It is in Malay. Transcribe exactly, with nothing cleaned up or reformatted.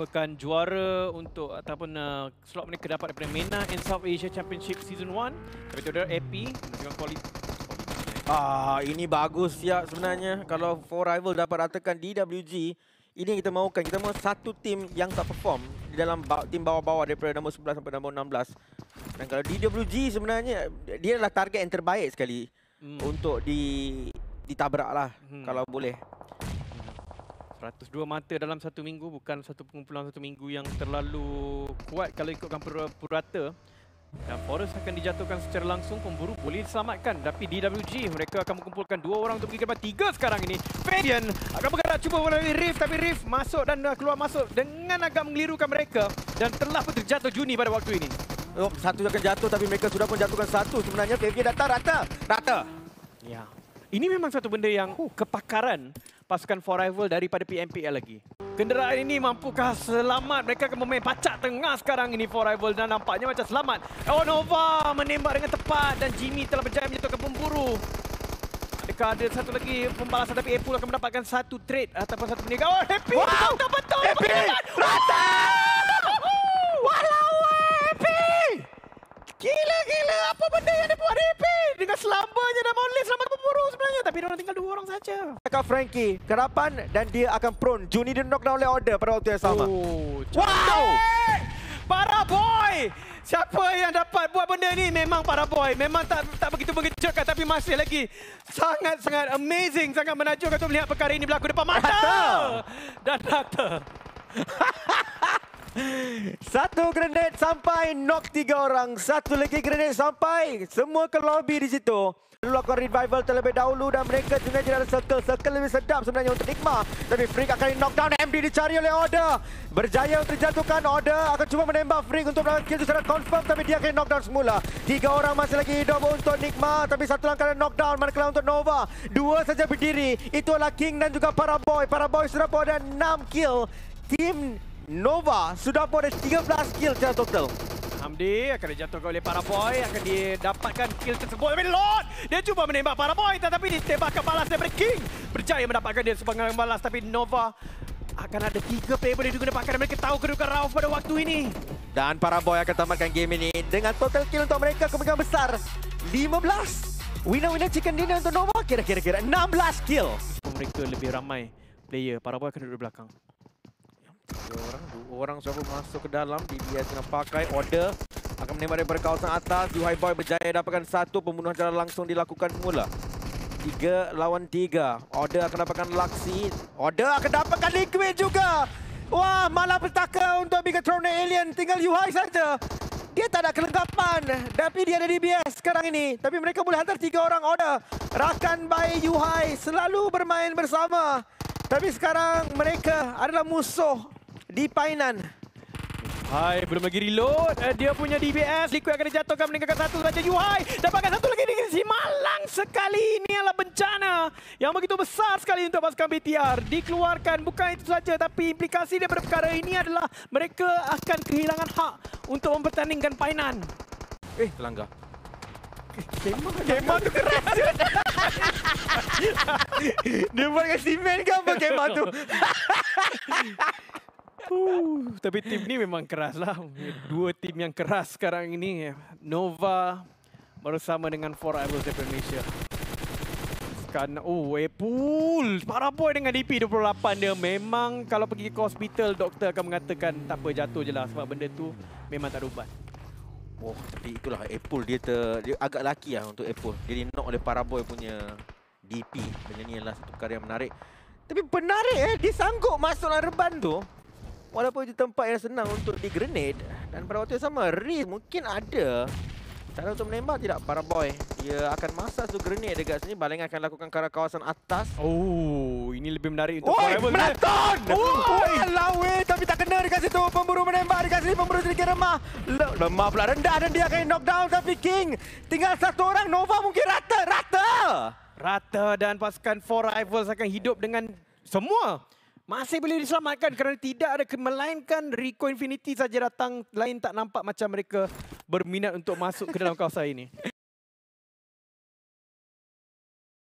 merupakan juara untuk ataupun uh, slot mereka dapat daripada MENA and South Asia Championship Season one. Tapi itu adalah A P dengan kualiti. Ah, ini bagus ya sebenarnya. Kalau For Rival dapat ratakan D W G, ini yang kita mahukan. Kita mahu satu tim yang tak perform di dalam tim bawah-bawah daripada nombor sebelas sampai nombor enam belas. Dan kalau D W G sebenarnya, dia adalah target yang terbaik sekali hmm. untuk di ditabrak lah hmm. kalau boleh. seratus dua mata dalam satu minggu, bukan satu pengumpulan satu minggu yang terlalu kuat kalau ikutkan purata. Dan Forest akan dijatuhkan secara langsung, pemburu boleh diselamatkan. Tapi D W G, mereka akan mengumpulkan dua orang untuk pergi ke depan. Tiga sekarang ini. Fabian akan bergerak cuba melalui Rift, tapi Rift masuk dan keluar masuk dengan agak mengelirukan mereka. Dan telah pun terjatuh Juni pada waktu ini. Oh, satu akan jatuh tapi mereka sudah pun jatuhkan satu. Sebenarnya Fabian datang rata. Rata. Ya. Ini memang satu benda yang uh, kepakaran pasukan For Rival daripada P M P L lagi. Kenderaan ini mampukah selamat? Mereka akan memain pacak tengah sekarang ini For Rival dan nampaknya macam selamat. Oh, Nova menembak dengan tepat dan Jimmy telah berjaya menjatuhkan pemburu. Adakah ada satu lagi pembalasan tapi Apple akan mendapatkan satu trade ataupun satu peniaga. Oh, Happy! Wow! Betul-betul! Happy! Rata! Walau Happy! Gila-gila apa benda yang dibuat Happy? Dengan selamanya dan mau lift selamat pemburu sebenarnya. Tapi orang tinggal dua orang saja. Akan Frankie ke depan dan dia akan prone. Juni dia knockdown oleh Order pada waktu yang sama. Oh, wow! Para boy! Siapa yang dapat buat benda ni? Memang para boy. Memang tak tak begitu mengejutkan tapi masih lagi sangat-sangat amazing. Sangat menakjubkan untuk melihat perkara ini berlaku depan mata. Rata. Dan rata. Satu grenade sampai knock tiga orang. Satu lagi grenade sampai semua ke lobby di situ. Lakukan revival terlebih dahulu dan mereka sebenarnya ada circle. Circle lebih sedap sebenarnya untuk Nigma. Tapi Freak akan knockdown. M D dicari oleh Order. Berjaya untuk dijatuhkan. Order akan cuba menembak Freak untuk melakukan kill secara confirm. Tapi dia akan knockdown semula. Tiga orang masih lagi hidup untuk Nigma. Tapi satu langkah dan knockdown. Manakala untuk Nova. Dua saja berdiri. Itu adalah King dan juga Paraboy. Paraboy sudah pun ada enam kill. Tim Nova sudah pun ada tiga belas kill secara total. Hamdi akan dijatuhkan oleh Paraboy, akan didapatkan kill tersebut. Tapi Lord, dia cuba menembak Paraboy tetapi ditembakkan balas daripada King. Berjaya mendapatkan dia sebagai balas tapi Nova akan ada tiga player boleh digunakan. Mereka tahu kedudukan Rauf pada waktu ini. Dan Paraboy akan tamatkan game ini dengan total kill untuk mereka kemungkinan besar lima belas. Winner-winner chicken dinner untuk Nova kira-kira enam belas kill. Mereka lebih ramai player. Paraboy akan duduk di belakang. Dua orang, dua orang sudah masuk ke dalam. D B S dengan pakai Order akan menembak daripada kawasan atas. Yuhai Boy berjaya dapatkan satu. Pembunuhan secara langsung dilakukan semula. Tiga lawan tiga. Order akan dapatkan Luxy. Order akan dapatkan Liquid juga. Wah, malah petaka untuk Bigatron Alien. Tinggal Yuhai saja. Dia tak ada kelengkapan. Tapi dia ada D B S sekarang ini. Tapi mereka boleh hantar tiga orang Order. Rakan by Yuhai selalu bermain bersama. Tapi sekarang mereka adalah musuh di Painan. Hai, belum lagi reload. Uh, dia punya D B S. Liquid akan dijatuhkan meninggalkan satu saja. Yuhai dapatkan satu lagi di sini. Malang sekali. Ini adalah bencana yang begitu besar sekali untuk pasukan B T R. Dikeluarkan. Bukan itu saja. Tapi implikasi daripada perkara ini adalah mereka akan kehilangan hak untuk mempertandingkan Painan. Eh, terlanggar. Kemah, Kemah tu keras. Dia buat dengan simen ke apa Kemah tu? Uh, tapi tim ni memang keras lah. Dua tim yang keras sekarang ini. Nova bersama dengan For Rival Indonesia. Sekarang, oh, Apple. Paraboy dengan D P dua puluh lapan dia. Memang kalau pergi ke hospital, doktor akan mengatakan tak apa, jatuh je lah. Sebab benda tu memang tak ada ubat. Oh, tapi itulah Apple dia ter, dia agak laki lah untuk Apple. Dia di knock oleh Paraboy punya D P. Benda ni adalah satu perkara yang menarik. Tapi menarik eh, dia sanggup masuk dalam reban tu. Walaupun di tempat yang senang untuk di grenade. Dan pada waktu yang sama, Riz mungkin ada cara untuk menembak tidak Paraboy. Dia akan masak tu grenade dekat sini. Baling akan lakukan ke arah kawasan atas. Oh, ini lebih menarik untuk For Rival. Melaton! Walau weh, tapi tak kena dekat situ. Pemburu menembak dekat sini. Pemburu sedikit remah. Lemah pula rendah dan dia akan knockdown. Tapi King tinggal satu orang. Nova mungkin rata. Rata! Rata dan pasukan For Rivals akan hidup dengan semua. Masih boleh diselamatkan kerana tidak ada melainkan Rico Infinity saja datang. Lain tak nampak macam mereka berminat untuk masuk ke dalam kawasan ini.